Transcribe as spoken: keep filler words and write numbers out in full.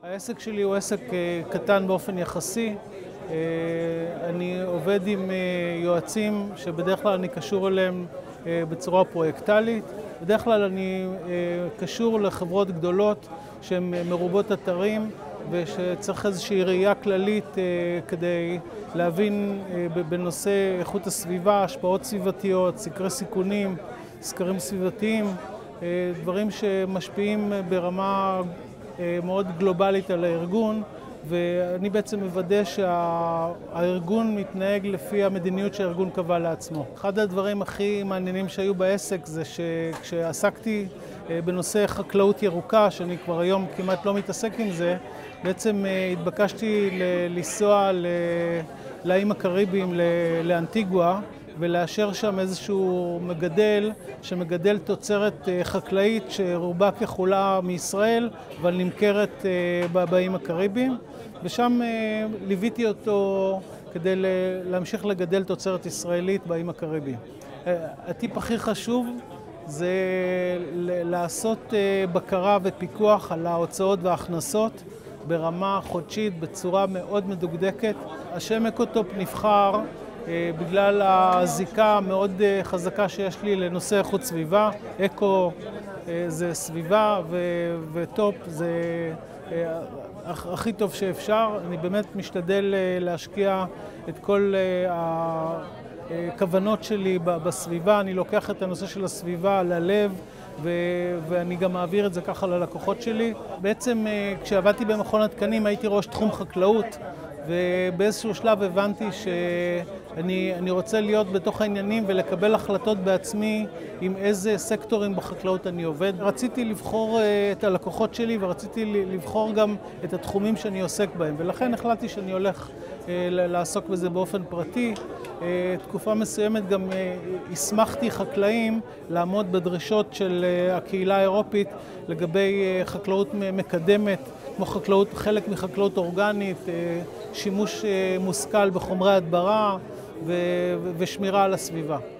העסק שלי הוא עסק קטן באופן יחסי. אני עובד עם יועצים שבדרך כלל אני קשור אליהם בצורה פרויקטלית. בדרך כלל אני קשור לחברות גדולות שהן מרובות אתרים ושצריך איזושהי ראייה כללית כדי להבין בנושא איכות הסביבה, השפעות סביבתיות, סקרי סיכונים, סקרים סביבתיים, דברים שמשפיעים ברמה מאוד גלובלית על הארגון, ואני בעצם מוודא שהארגון מתנהג לפי המדיניות שהארגון קבע לעצמו. אחד הדברים הכי מעניינים שהיו בעסק זה שכשעסקתי בנושא חקלאות ירוקה, שאני כבר היום כמעט לא מתעסק עם זה, בעצם התבקשתי לנסוע לאיים הקריביים, לאנטיגואה, ולאשר שם איזשהו מגדל שמגדל תוצרת חקלאית שרובה ככולה מישראל, אבל נמכרת באיים הקריביים, ושם ליוויתי אותו כדי להמשיך לגדל תוצרת ישראלית באיים הקריביים. הטיפ הכי חשוב זה לעשות בקרה ופיקוח על ההוצאות וההכנסות ברמה חודשית בצורה מאוד מדוקדקת. השם אקוטופ נבחר בגלל הזיקה המאוד חזקה שיש לי לנושא איכות סביבה. אקו זה סביבה וטופ זה הכי טוב שאפשר. אני באמת משתדל להשקיע את כל הכוונות שלי בסביבה. אני לוקח את הנושא של הסביבה ללב, ואני גם מעביר את זה ככה ללקוחות שלי. בעצם כשעבדתי במכון התקנים הייתי ראש תחום חקלאות, ובאיזשהו שלב הבנתי שאני אני רוצה להיות בתוך העניינים ולקבל החלטות בעצמי עם איזה סקטורים בחקלאות אני עובד. רציתי לבחור את הלקוחות שלי ורציתי לבחור גם את התחומים שאני עוסק בהם, ולכן החלטתי שאני הולך לעסוק בזה באופן פרטי. תקופה מסוימת גם הסמכתי חקלאים לעמוד בדרישות של הקהילה האירופית לגבי חקלאות מקדמת, כמו חקלאות, חלק מחקלאות אורגנית, שימוש מושכל בחומרי הדברה ושמירה על הסביבה.